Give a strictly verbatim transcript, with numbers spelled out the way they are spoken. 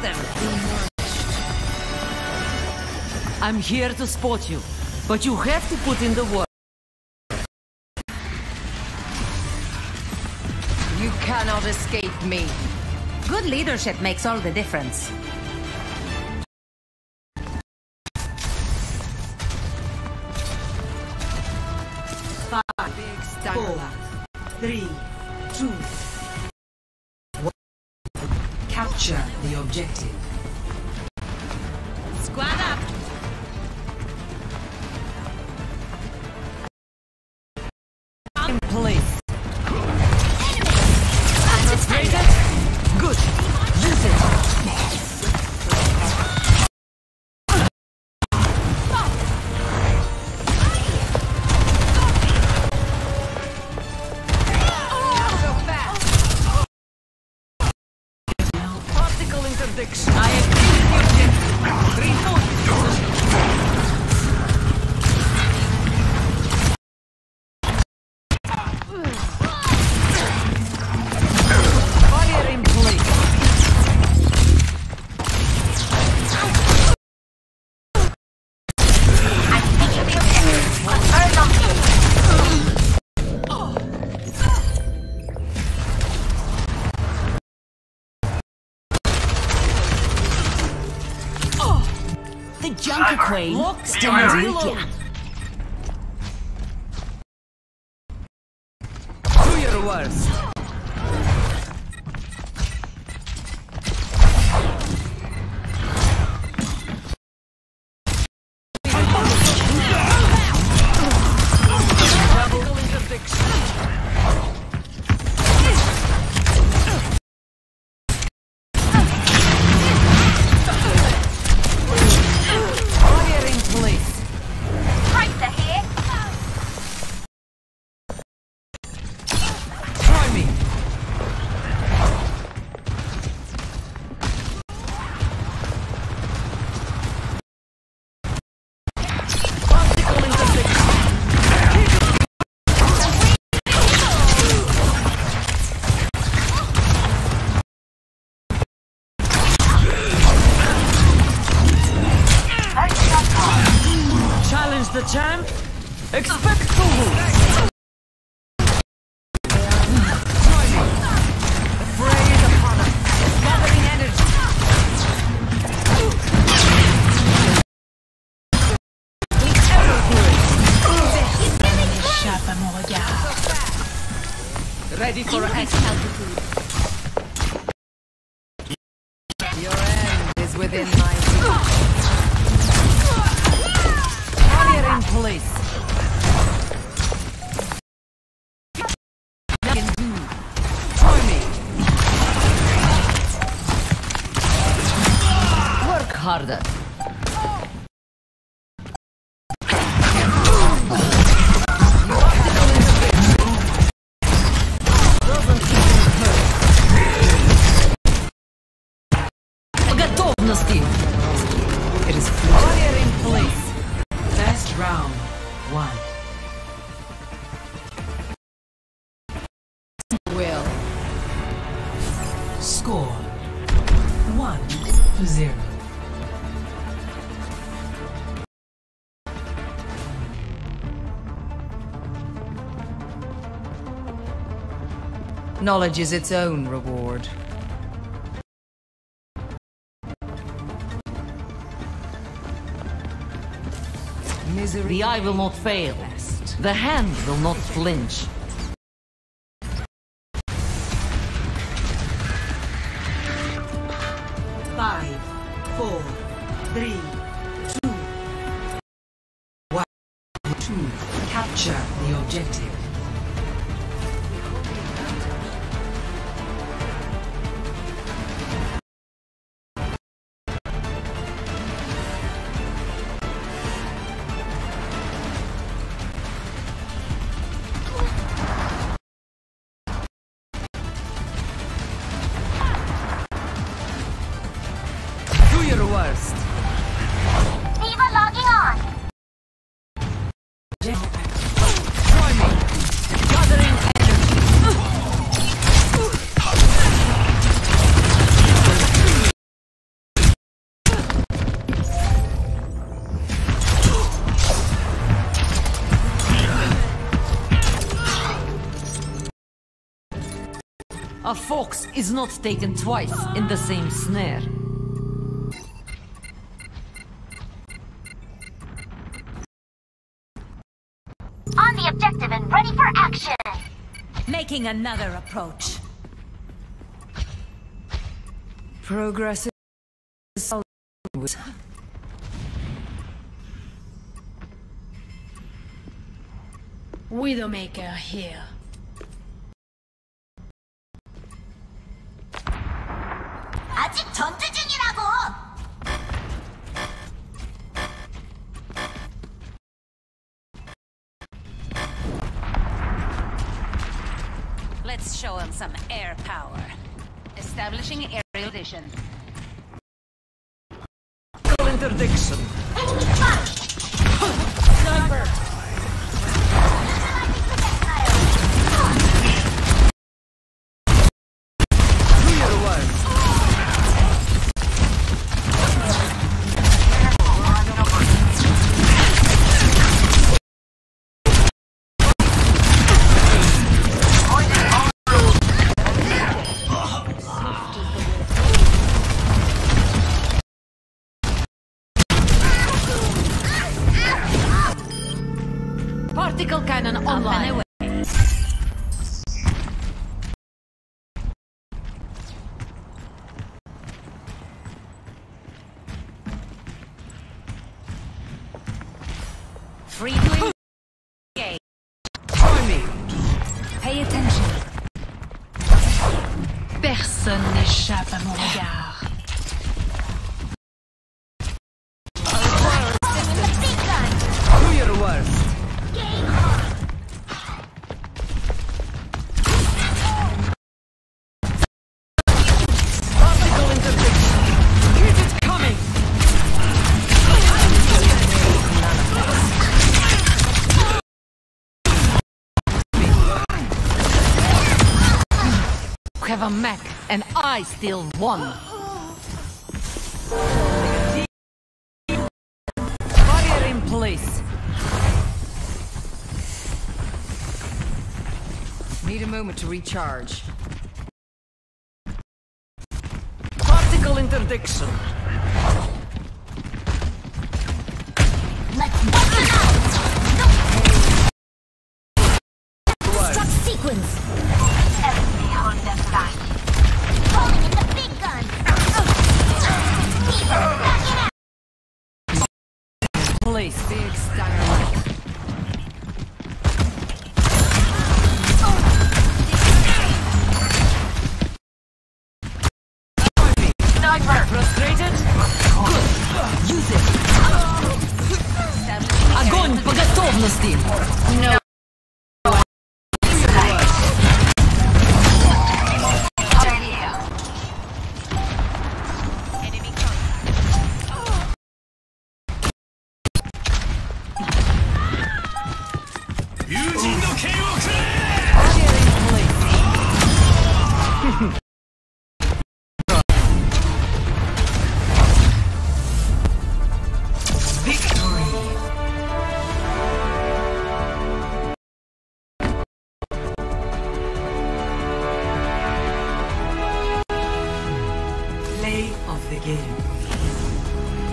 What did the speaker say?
them. I'm here to spot you, but you have to put in the work. You cannot escape me. Good leadership makes all the difference. Five, four, Three, two, one. Capture the objective. Squad up! In place. Frustrated? Good. Use it. Particle interdiction. I agree with the objective. Reinforce the Fire in place. The Junker Queen Lock, stands and with reload. ya. Do your worst. Particle interdiction. Fire in place. Try me. Particle interdiction. Challenge the champ. Expect to lose. Try me. The fray is upon us. Gathering energy. Échappe à mon regard. Ready for action. Your end is within my reach. Fire in place. Can do. Try me. Work harder. Готовности. It is Fire in place. First round, one. will. Score one to zero. Knowledge is its own reward. Misery. The eye will not fail. The hand will not flinch. Five, four, three, two, one. Two. Capture the objective. Do your worst. Diva logging on. Try me. A fox is not taken twice in the same snare. On the objective and ready for action! Making another approach. Progress is always. Widowmaker here. 아직 전투 중이라고! Let's show him some air power. Establishing aerial vision. Interdiction. Enemy spot! Sniper! Particle cannon online. Free to engage. Try me. Pay attention. Personne n'échappe à mon regard. Do your worst. Particle interdiction. Keep it coming. You have a mech, and I still won. Barrier in place. Need a moment to recharge. Particle interdiction. Let's bust it out! Struck sequence! Everybody hold them back. Calling in the big gun! Back it out! Place. Big stunner. Sniper! Frustrated? Good. Use it. Огонь по готовности. No. Play of the game.